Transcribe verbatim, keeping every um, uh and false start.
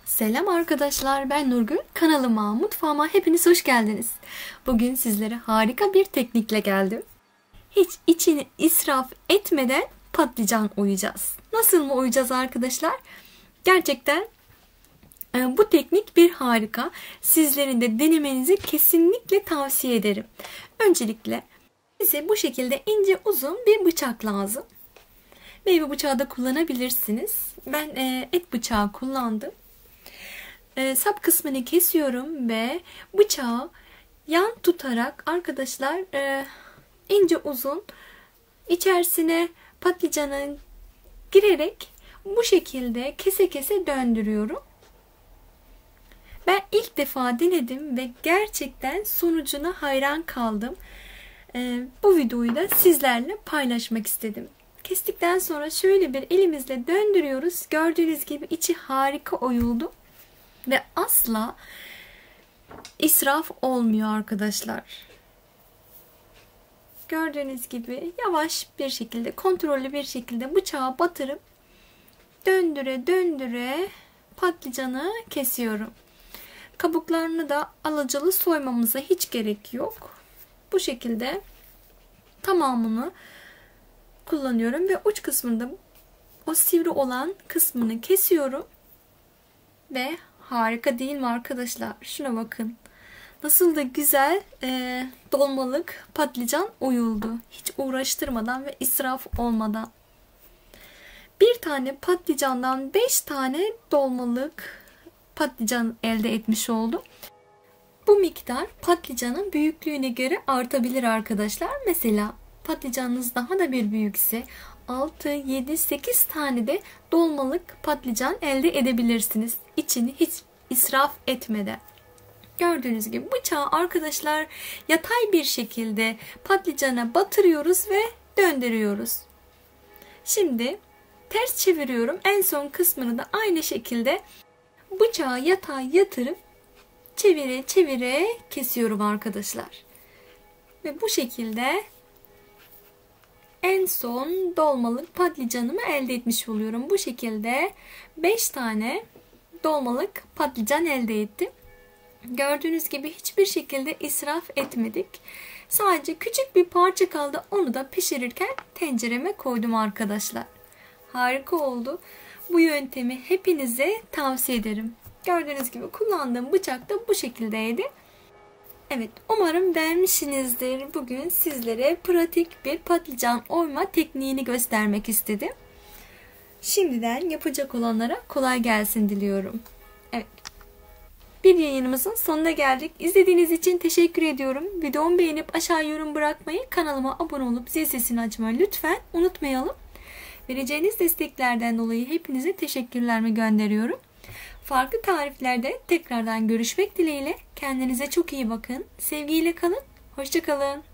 Selam arkadaşlar, ben Nurgül. Kanalıma, mutfağıma hepiniz hoş geldiniz. Bugün sizlere harika bir teknikle geldim. Hiç içini israf etmeden patlıcan oyacağız. Nasıl mı oyacağız arkadaşlar? Gerçekten e, bu teknik bir harika. Sizlerin de denemenizi kesinlikle tavsiye ederim. Öncelikle bize bu şekilde ince uzun bir bıçak lazım. Meyve bıçağı da kullanabilirsiniz. Ben e, et bıçağı kullandım. E, sap kısmını kesiyorum ve bıçağı yan tutarak arkadaşlar e, ince uzun içerisine patlıcanı girerek bu şekilde kese kese döndürüyorum. Ben ilk defa denedim ve gerçekten sonucuna hayran kaldım. E, bu videoyu da sizlerle paylaşmak istedim. Kestikten sonra şöyle bir elimizle döndürüyoruz. Gördüğünüz gibi içi harika oyuldu. Ve asla israf olmuyor arkadaşlar. Gördüğünüz gibi yavaş bir şekilde, kontrollü bir şekilde bıçağı batırıp döndüre döndüre patlıcanı kesiyorum. Kabuklarını da alacalı soymamıza hiç gerek yok. Bu şekilde tamamını kullanıyorum ve uç kısmında o sivri olan kısmını kesiyorum ve harika değil mi arkadaşlar? Şuna bakın. Nasıl da güzel e, dolmalık patlıcan oyuldu. Hiç uğraştırmadan ve israf olmadan. Bir tane patlıcandan beş tane dolmalık patlıcan elde etmiş oldum. Bu miktar patlıcanın büyüklüğüne göre artabilir arkadaşlar. Mesela patlıcanınız daha da bir büyükse altı, yedi, sekiz tane de dolmalık patlıcan elde edebilirsiniz. İçini hiç israf etmeden. Gördüğünüz gibi bıçağı arkadaşlar yatay bir şekilde patlıcana batırıyoruz ve döndürüyoruz. Şimdi ters çeviriyorum. En son kısmını da aynı şekilde bıçağı yatay yatırıp çevire çevire kesiyorum arkadaşlar. Ve bu şekilde en son dolmalık patlıcanımı elde etmiş oluyorum. Bu şekilde beş tane dolmalık patlıcan elde ettim. Gördüğünüz gibi hiçbir şekilde israf etmedik. Sadece küçük bir parça kaldı. Onu da pişirirken tencereme koydum arkadaşlar. Harika oldu. Bu yöntemi hepinize tavsiye ederim. Gördüğünüz gibi kullandığım bıçak da bu şekildeydi. Evet, umarım beğenmişsinizdir. Bugün sizlere pratik bir patlıcan oyma tekniğini göstermek istedim. Şimdiden yapacak olanlara kolay gelsin diliyorum. Evet. Bir yayınımızın sonuna geldik. İzlediğiniz için teşekkür ediyorum. Videomu beğenip aşağı yorum bırakmayı, kanalıma abone olup zil sesini açmayı lütfen unutmayalım. Vereceğiniz desteklerden dolayı hepinize teşekkürlerimi gönderiyorum. Farklı tariflerde tekrardan görüşmek dileğiyle. Kendinize çok iyi bakın. Sevgiyle kalın. Hoşça kalın.